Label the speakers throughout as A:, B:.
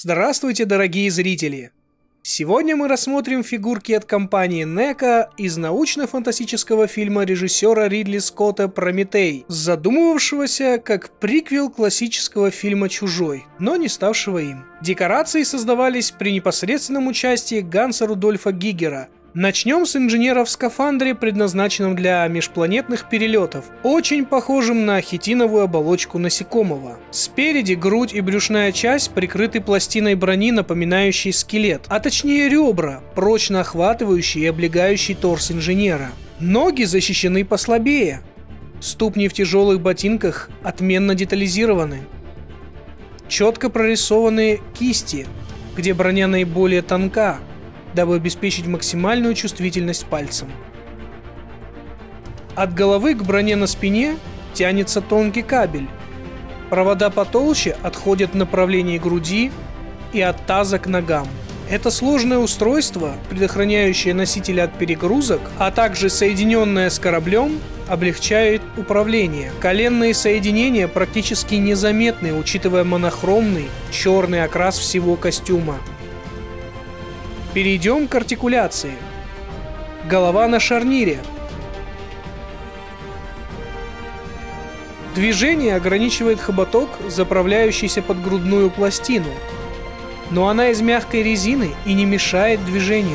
A: Здравствуйте, дорогие зрители! Сегодня мы рассмотрим фигурки от компании NECA из научно-фантастического фильма режиссера Ридли Скотта «Прометей», задумывавшегося как приквел классического фильма «Чужой», но не ставшего им. Декорации создавались при непосредственном участии Ганса Рудольфа Гигера. Начнем с инженера в скафандре, предназначенном для межпланетных перелетов, очень похожим на хитиновую оболочку насекомого. Спереди грудь и брюшная часть прикрыты пластиной брони, напоминающей скелет, а точнее ребра, прочно охватывающие и облегающие торс инженера. Ноги защищены послабее. Ступни в тяжелых ботинках отменно детализированы. Четко прорисованы кисти, где броня наиболее тонка, дабы обеспечить максимальную чувствительность пальцем. От головы к броне на спине тянется тонкий кабель. Провода потолще отходят в направлении груди и от таза к ногам. Это сложное устройство, предохраняющее носителя от перегрузок, а также соединенное с кораблем, облегчает управление. Коленные соединения практически незаметны, учитывая монохромный черный окрас всего костюма. Перейдем к артикуляции. Голова на шарнире. Движение ограничивает хоботок, заправляющийся под грудную пластину, но она из мягкой резины и не мешает движению.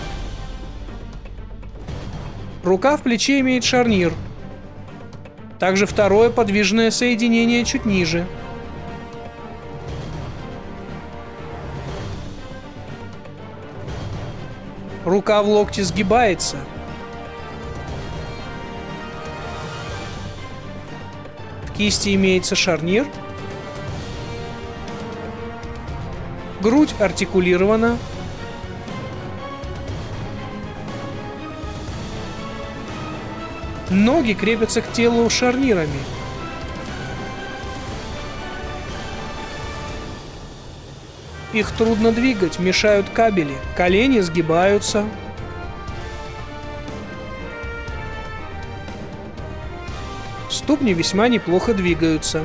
A: Рука в плече имеет шарнир. Также второе подвижное соединение чуть ниже. Рука в локте сгибается. В кисти имеется шарнир. Грудь артикулирована. Ноги крепятся к телу шарнирами. Их трудно двигать, мешают кабели. Колени сгибаются. Ступни весьма неплохо двигаются.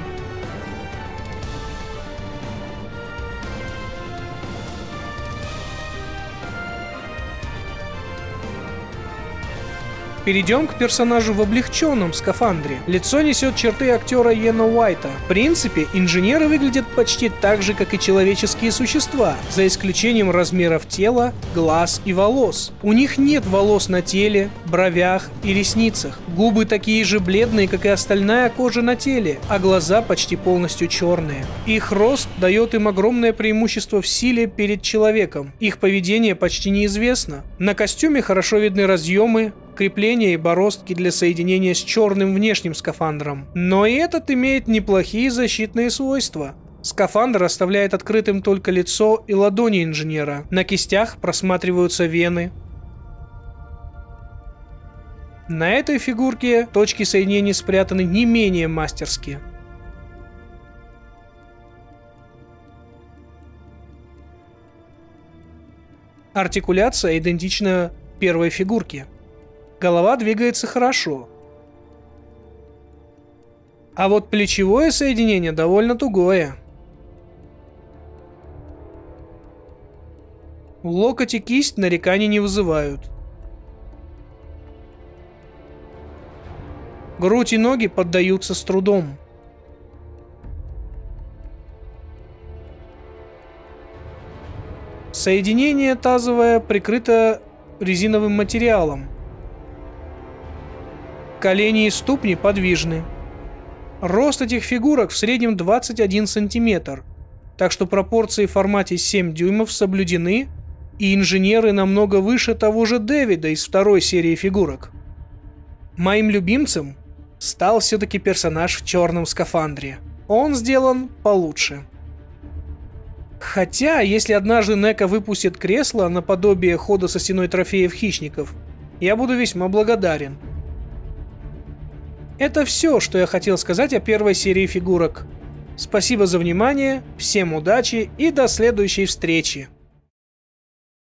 A: Перейдем к персонажу в облегченном скафандре. Лицо несет черты актера Иэна Уайта. В принципе, инженеры выглядят почти так же, как и человеческие существа, за исключением размеров тела, глаз и волос. У них нет волос на теле, бровях и ресницах. Губы такие же бледные, как и остальная кожа на теле, а глаза почти полностью черные. Их рост дает им огромное преимущество в силе перед человеком. Их поведение почти неизвестно. На костюме хорошо видны разъемы, крепления и бороздки для соединения с черным внешним скафандром. Но и этот имеет неплохие защитные свойства. Скафандр оставляет открытым только лицо и ладони инженера. На кистях просматриваются вены. На этой фигурке точки соединений спрятаны не менее мастерски. Артикуляция идентична первой фигурке. Голова двигается хорошо. А вот плечевое соединение довольно тугое. Локоть и кисть нареканий не вызывают. Грудь и ноги поддаются с трудом. Соединение тазовое прикрыто резиновым материалом. Колени и ступни подвижны. Рост этих фигурок в среднем 21 сантиметр, так что пропорции в формате 7 дюймов соблюдены, и инженеры намного выше того же Дэвида из второй серии фигурок. Моим любимцем стал все-таки персонаж в черном скафандре. Он сделан получше. Хотя, если однажды NECA выпустит кресло наподобие хода со стеной трофеев хищников, я буду весьма благодарен. Это все, что я хотел сказать о первой серии фигурок. Спасибо за внимание, всем удачи и до следующей встречи!